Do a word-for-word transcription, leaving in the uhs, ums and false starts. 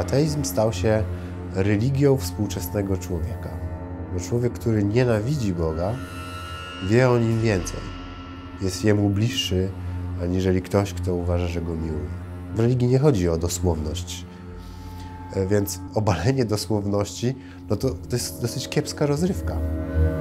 ateizm stał się religią współczesnego człowieka. Bo człowiek, który nienawidzi Boga, wie o Nim więcej. Jest Jemu bliższy, aniżeli ktoś, kto uważa, że Go miłuje. W religii nie chodzi o dosłowność. Więc obalenie dosłowności, no to, to jest dosyć kiepska rozrywka.